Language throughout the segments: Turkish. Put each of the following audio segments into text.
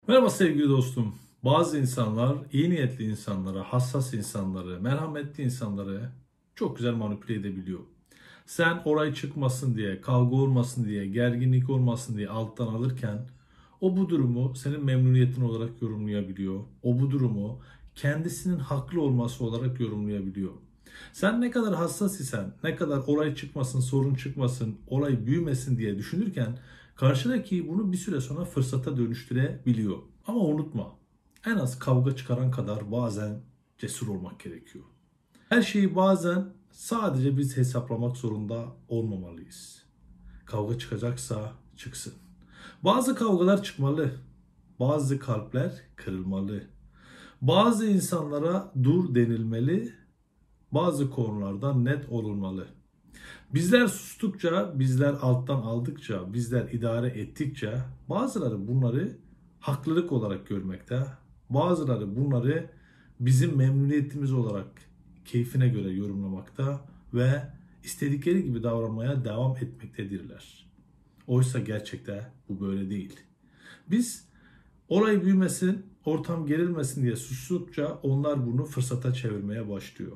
Merhaba sevgili dostum. Bazı insanlar iyi niyetli insanları, hassas insanları, merhametli insanları çok güzel manipüle edebiliyor. Sen orayı çıkmasın diye, kavga olmasın diye, gerginlik olmasın diye alttan alırken o bu durumu senin memnuniyetin olarak yorumlayabiliyor. O bu durumu kendisinin haklı olması olarak yorumlayabiliyor. Sen ne kadar hassas isen, ne kadar olay çıkmasın, sorun çıkmasın, olay büyümesin diye düşünürken karşıdaki bunu bir süre sonra fırsata dönüştürebiliyor. Ama unutma, en az kavga çıkaran kadar bazen cesur olmak gerekiyor. Her şeyi bazen sadece biz hesaplamak zorunda olmamalıyız. Kavga çıkacaksa çıksın. Bazı kavgalar çıkmalı. Bazı kalpler kırılmalı. Bazı insanlara dur denilmeli. Bazı konularda net olunmalı. Bizler sustukça, bizler alttan aldıkça, bizler idare ettikçe bazıları bunları haklılık olarak görmekte, bazıları bunları bizim memnuniyetimiz olarak keyfine göre yorumlamakta ve istedikleri gibi davranmaya devam etmektedirler. Oysa gerçekte bu böyle değil. Biz olay büyümesin, ortam gerilmesin diye sustukça onlar bunu fırsata çevirmeye başlıyor.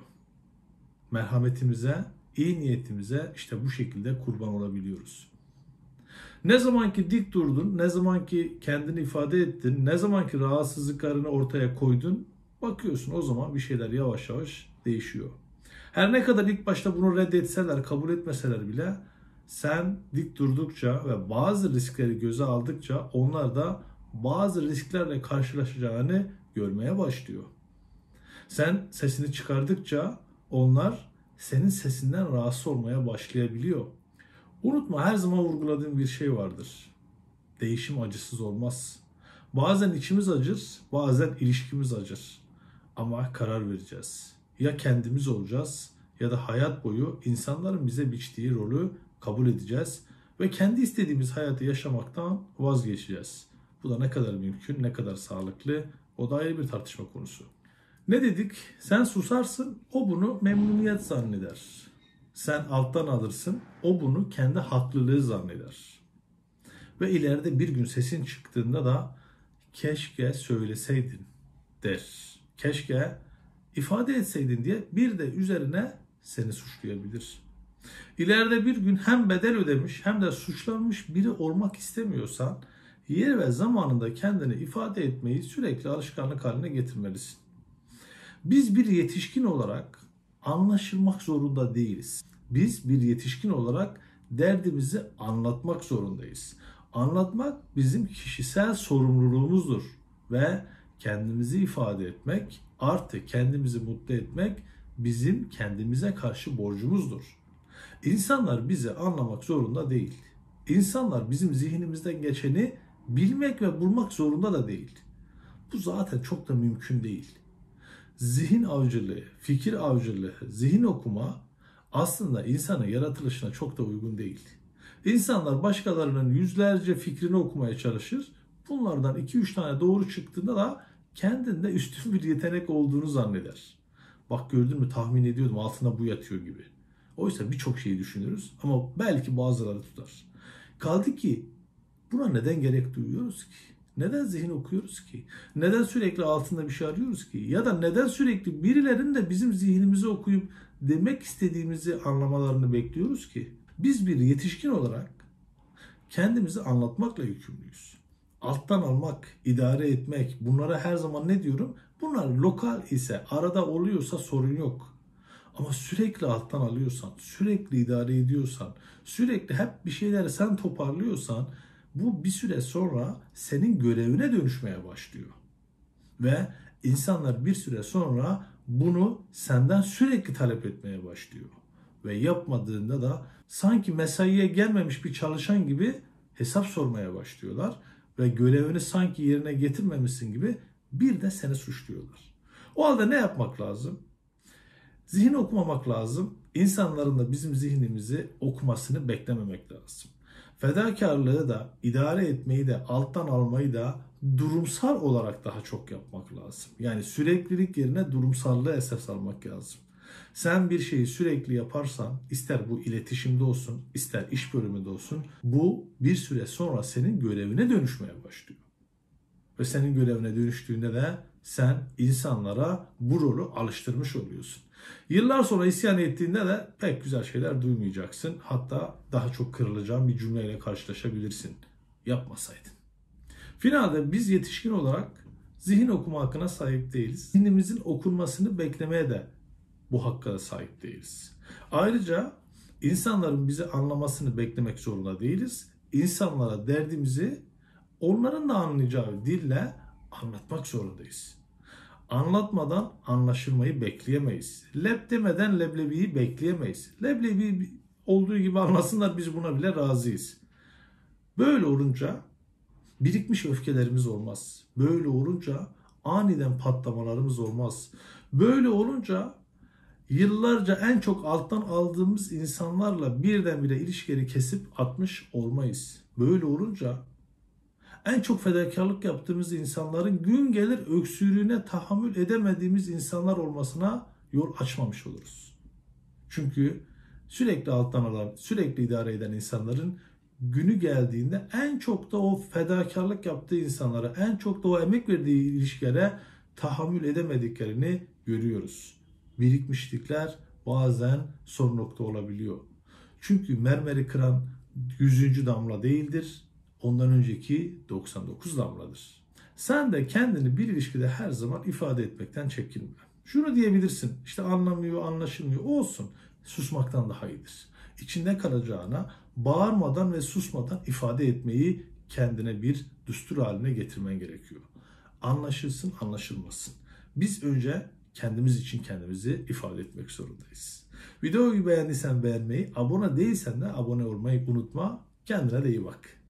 Merhametimize, iyi niyetimize işte bu şekilde kurban olabiliyoruz. Ne zaman ki dik durdun, ne zaman ki kendini ifade ettin, ne zaman ki rahatsızlıklarını ortaya koydun, bakıyorsun o zaman bir şeyler yavaş yavaş değişiyor. Her ne kadar ilk başta bunu reddetseler, kabul etmeseler bile sen dik durdukça ve bazı riskleri göze aldıkça onlar da bazı risklerle karşılaşacağını görmeye başlıyor. Sen sesini çıkardıkça onlar senin sesinden rahatsız olmaya başlayabiliyor. Unutma, her zaman vurguladığım bir şey vardır. Değişim acısız olmaz. Bazen içimiz acır, bazen ilişkimiz acır. Ama karar vereceğiz. Ya kendimiz olacağız ya da hayat boyu insanların bize biçtiği rolü kabul edeceğiz ve kendi istediğimiz hayatı yaşamaktan vazgeçeceğiz. Bu da ne kadar mümkün, ne kadar sağlıklı, o da ayrı bir tartışma konusu. Ne dedik? Sen susarsın, o bunu memnuniyet zanneder. Sen alttan alırsın, o bunu kendi haklılığı zanneder. Ve ileride bir gün sesin çıktığında da keşke söyleseydin der. Keşke ifade etseydin diye bir de üzerine seni suçlayabilir. İleride bir gün hem bedel ödemiş hem de suçlanmış biri olmak istemiyorsan yer ve zamanında kendini ifade etmeyi sürekli alışkanlık haline getirmelisin. Biz bir yetişkin olarak anlaşılmak zorunda değiliz. Biz bir yetişkin olarak derdimizi anlatmak zorundayız. Anlatmak bizim kişisel sorumluluğumuzdur ve kendimizi ifade etmek, artı kendimizi mutlu etmek bizim kendimize karşı borcumuzdur. İnsanlar bizi anlamak zorunda değil. İnsanlar bizim zihnimizden geçeni bilmek ve bulmak zorunda da değil. Bu zaten çok da mümkün değil. Zihin avcılığı, fikir avcılığı, zihin okuma aslında insanın yaratılışına çok da uygun değil. İnsanlar başkalarının yüzlerce fikrini okumaya çalışır. Bunlardan 2-3 tane doğru çıktığında da kendinde üstün bir yetenek olduğunu zanneder. Bak gördün mü, tahmin ediyordum, altında bu yatıyor gibi. Oysa birçok şeyi düşünürüz ama belki bazıları tutar. Kaldı ki buna neden gerek duyuyoruz ki? Neden zihin okuyoruz ki? Neden sürekli altında bir şey arıyoruz ki? Ya da neden sürekli birilerinin de bizim zihnimizi okuyup demek istediğimizi anlamalarını bekliyoruz ki? Biz bir yetişkin olarak kendimizi anlatmakla yükümlüyüz. Alttan almak, idare etmek, bunlara her zaman ne diyorum? Bunlar lokal ise, arada oluyorsa sorun yok. Ama sürekli alttan alıyorsan, sürekli idare ediyorsan, sürekli hep bir şeyleri sen toparlıyorsan bu bir süre sonra senin görevine dönüşmeye başlıyor. Ve insanlar bir süre sonra bunu senden sürekli talep etmeye başlıyor. Ve yapmadığında da sanki mesaiye gelmemiş bir çalışan gibi hesap sormaya başlıyorlar. Ve görevini sanki yerine getirmemişsin gibi bir de seni suçluyorlar. O halde ne yapmak lazım? Zihin okumamak lazım. İnsanların da bizim zihnimizi okumasını beklememek lazım. Fedakarlığı da, idare etmeyi de, alttan almayı da durumsal olarak daha çok yapmak lazım. Yani süreklilik yerine durumsallığı esas almak lazım. Sen bir şeyi sürekli yaparsan, ister bu iletişimde olsun, ister iş bölümünde olsun, bu bir süre sonra senin görevine dönüşmeye başlıyor. Ve senin görevine dönüştüğünde de sen insanlara bu rolü alıştırmış oluyorsun. Yıllar sonra isyan ettiğinde de pek güzel şeyler duymayacaksın. Hatta daha çok kırılacağın bir cümleyle karşılaşabilirsin. Yapmasaydın. Finalde biz yetişkin olarak zihin okuma hakkına sahip değiliz. Zihnimizin okunmasını beklemeye de bu hakka sahip değiliz. Ayrıca insanların bizi anlamasını beklemek zorunda değiliz. İnsanlara derdimizi onların da anlayacağı dille anlatmak zorundayız. Anlatmadan anlaşılmayı bekleyemeyiz. Leb demeden leblebiyi bekleyemeyiz. Leblebi olduğu gibi anlasınlar, biz buna bile razıyız. Böyle olunca birikmiş öfkelerimiz olmaz. Böyle olunca aniden patlamalarımız olmaz. Böyle olunca yıllarca en çok alttan aldığımız insanlarla birdenbire ilişkileri kesip atmış olmayız. Böyle olunca en çok fedakarlık yaptığımız insanların gün gelir öksürüğüne tahammül edemediğimiz insanlar olmasına yol açmamış oluruz. Çünkü sürekli alttan alan, sürekli idare eden insanların günü geldiğinde en çok da o fedakarlık yaptığı insanlara, en çok da o emek verdiği ilişkilere tahammül edemediklerini görüyoruz. Birikmişlikler bazen son nokta olabiliyor. Çünkü mermeri kıran 100. damla değildir. Ondan önceki 99 damladır. Sen de kendini bir ilişkide her zaman ifade etmekten çekinme. Şunu diyebilirsin, işte anlamıyor, anlaşılmıyor, olsun. Susmaktan daha iyidir. İçinde kalacağına bağırmadan ve susmadan ifade etmeyi kendine bir düstur haline getirmen gerekiyor. Anlaşılsın, anlaşılmasın. Biz önce kendimiz için kendimizi ifade etmek zorundayız. Videoyu beğendiysen beğenmeyi, abone değilsen de abone olmayı unutma. Kendine de iyi bak.